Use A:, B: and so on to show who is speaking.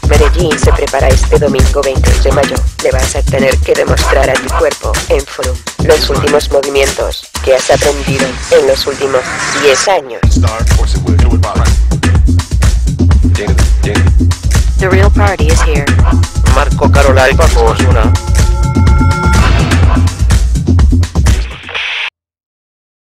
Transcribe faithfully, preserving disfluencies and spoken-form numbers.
A: Medellín se prepara este domingo veinte de mayo. Le vas a tener que demostrar a tu cuerpo en Forum los últimos movimientos que has aprendido en los últimos diez años. The real party is here.
B: Marco Carola y Paco Osuna.